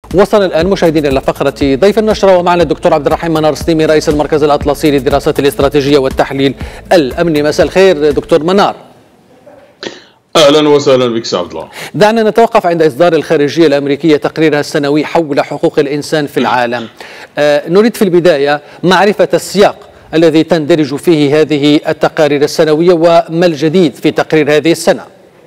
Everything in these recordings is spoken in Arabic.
وصل الآن مشاهدينا إلى فقرة ضيف النشرة، ومعنا الدكتور عبد الرحيم منار سليمي رئيس المركز الأطلسي للدراسات الاستراتيجية والتحليل الأمني. مساء الخير دكتور منار. اهلا وسهلا بك سي عبد الله. دعنا نتوقف عند اصدار الخارجيه الامريكيه تقريرها السنوي حول حقوق الانسان في العالم. نريد في البدايه معرفه السياق الذي تندرج فيه هذه التقارير السنويه، وما الجديد في تقرير هذه السنه.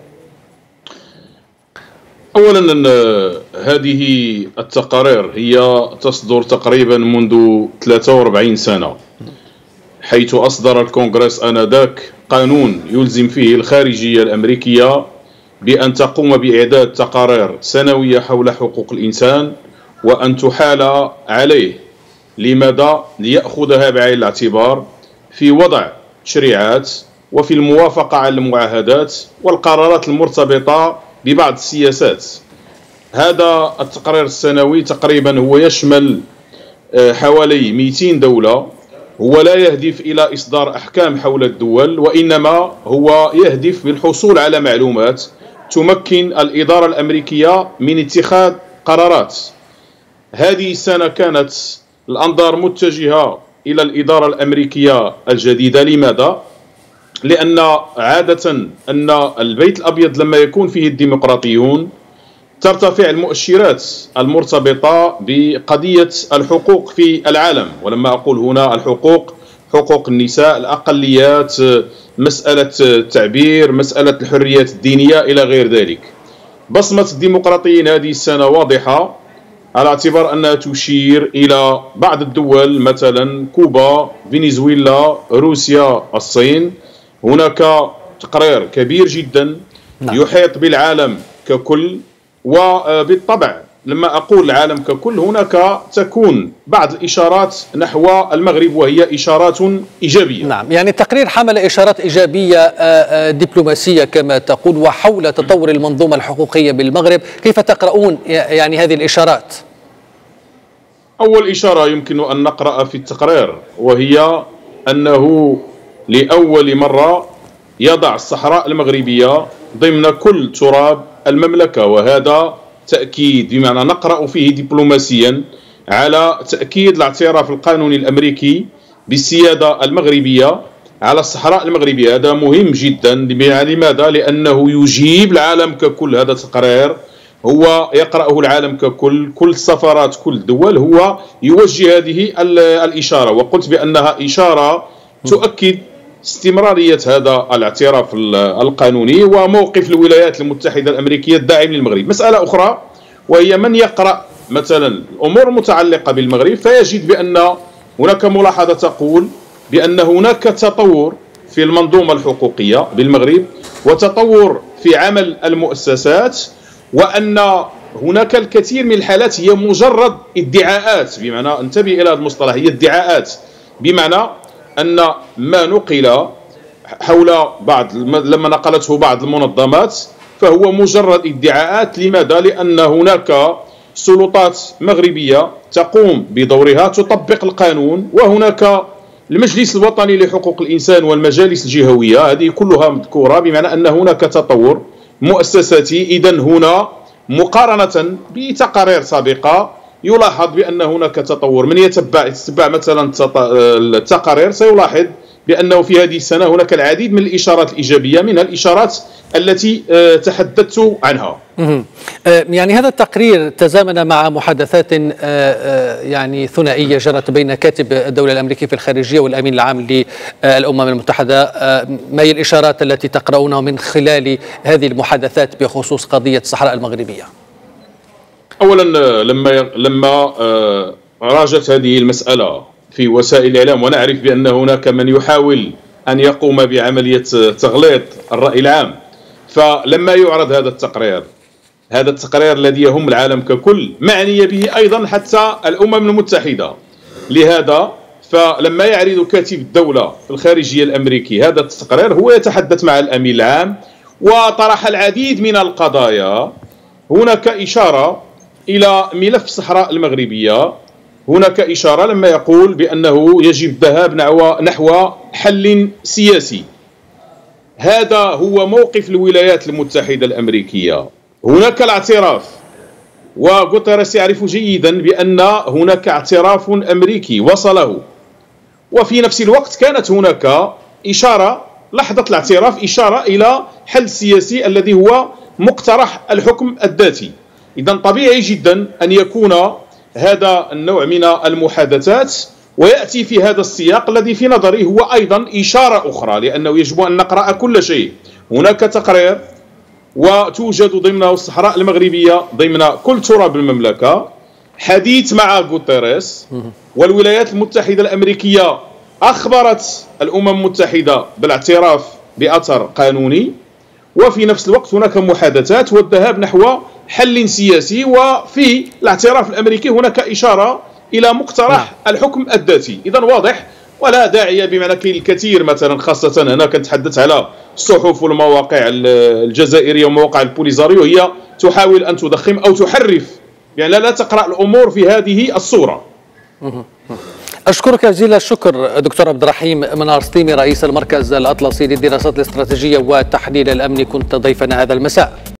اولا هذه التقارير هي تصدر تقريبا منذ 43 سنه، حيث أصدر الكونغرس آنذاك قانون يلزم فيه الخارجية الأمريكية بأن تقوم بإعداد تقارير سنوية حول حقوق الإنسان، وأن تحال عليه. لماذا؟ ليأخذها بعين الاعتبار في وضع تشريعات وفي الموافقة على المعاهدات والقرارات المرتبطة ببعض السياسات. هذا التقرير السنوي تقريبا هو يشمل حوالي 200 دولة. هو لا يهدف إلى إصدار أحكام حول الدول، وإنما هو يهدف بالحصول على معلومات تمكن الإدارة الأمريكية من اتخاذ قرارات. هذه السنة كانت الأنظار متجهة إلى الإدارة الأمريكية الجديدة. لماذا؟ لأن عادة أن البيت الأبيض لما يكون فيه الديمقراطيون ترتفع المؤشرات المرتبطة بقضية الحقوق في العالم. ولما أقول هنا الحقوق، حقوق النساء، الأقليات، مسألة التعبير، مسألة الحريات الدينية إلى غير ذلك. بصمة الديمقراطيين هذه السنة واضحة، على اعتبار أنها تشير إلى بعض الدول مثلا كوبا، فنزويلا، روسيا، الصين. هناك تقرير كبير جدا يحيط بالعالم ككل، وبالطبع لما أقول العالم ككل هناك تكون بعض الإشارات نحو المغرب، وهي إشارات إيجابية. نعم، يعني التقرير حمل إشارات إيجابية دبلوماسية كما تقول، وحول تطور المنظومة الحقوقية بالمغرب. كيف تقرؤون يعني هذه الإشارات؟ أول إشارة يمكن أن نقرأ في التقرير، وهي أنه لأول مرة يضع الصحراء المغربية ضمن كل تراب المملكة، وهذا تأكيد بمعنى نقرأ فيه دبلوماسيا على تأكيد الاعتراف القانوني الأمريكي بالسيادة المغربية على الصحراء المغربية. هذا مهم جدا. لماذا؟ لأنه يجيب العالم ككل. هذا التقرير هو يقرأه العالم ككل، كل السفارات، كل الدول، هو يوجه هذه الإشارة. وقلت بأنها إشارة تؤكد استمرارية هذا الاعتراف القانوني وموقف الولايات المتحدة الأمريكية الداعم للمغرب. مسألة أخرى، وهي من يقرأ مثلا الأمور المتعلقة بالمغرب فيجد بأن هناك ملاحظة تقول بأن هناك تطور في المنظومة الحقوقية بالمغرب، وتطور في عمل المؤسسات، وأن هناك الكثير من الحالات هي مجرد ادعاءات. بمعنى انتبه إلى هذا المصطلح، هي ادعاءات، بمعنى أن ما نقل حول بعض لما نقلته بعض المنظمات فهو مجرد ادعاءات. لماذا؟ لأن هناك سلطات مغربية تقوم بدورها، تطبق القانون، وهناك المجلس الوطني لحقوق الإنسان والمجالس الجهوية، هذه كلها مذكورة. بمعنى أن هناك تطور مؤسساتي. إذن هنا مقارنة بتقارير سابقة يلاحظ بأن هناك تطور. من يتبع مثلا التقارير سيلاحظ بأنه في هذه السنة هناك العديد من الإشارات الإيجابية، منها الإشارات التي تحدثت عنها. يعني هذا التقرير تزامن مع محادثات يعني ثنائية جرت بين كاتب الدولة الأمريكي في الخارجية والأمين العام للأمم المتحدة. ما هي الإشارات التي تقرؤونها من خلال هذه المحادثات بخصوص قضية الصحراء المغربية؟ أولا لما راجت هذه المسألة في وسائل الإعلام، ونعرف بأن هناك من يحاول أن يقوم بعملية تغليط الرأي العام، فلما يعرض هذا التقرير الذي يهم العالم ككل، معني به أيضا حتى الأمم المتحدة. لهذا فلما يعرض كاتب الدولة الخارجية الأمريكي هذا التقرير، هو يتحدث مع الأمين العام وطرح العديد من القضايا. هناك إشارة إلى ملف الصحراء المغربية، هناك إشارة لما يقول بأنه يجب الذهاب نحو حل سياسي. هذا هو موقف الولايات المتحدة الأمريكية. هناك الاعتراف وغوتيريس يعرف جيدا بأن هناك اعتراف أمريكي وصله، وفي نفس الوقت كانت هناك إشارة، لحظة الاعتراف إشارة إلى حل سياسي الذي هو مقترح الحكم الذاتي. إذن طبيعي جدا أن يكون هذا النوع من المحادثات ويأتي في هذا السياق الذي في نظري هو أيضا إشارة أخرى، لأنه يجب أن نقرأ كل شيء. هناك تقرير وتوجد ضمن الصحراء المغربية ضمن كل تراب المملكة حديث مع غوتيريس، والولايات المتحدة الأمريكية أخبرت الأمم المتحدة بالاعتراف بأثر قانوني، وفي نفس الوقت هناك محادثات والذهاب نحو حل سياسي، وفي الاعتراف الأمريكي هناك إشارة إلى مقترح الحكم الذاتي. إذن واضح ولا داعي، بمعنى كاين الكثير مثلا خاصة هنا كنتحدث على الصحف والمواقع الجزائرية ومواقع البوليزاريو، هي تحاول أن تضخم أو تحرف، يعني لا تقرأ الأمور في هذه الصورة. أشكرك جزيل الشكر دكتور عبد الرحيم منار سطيمي، رئيس المركز الأطلسي للدراسات الاستراتيجية والتحليل الأمني، كنت ضيفنا هذا المساء.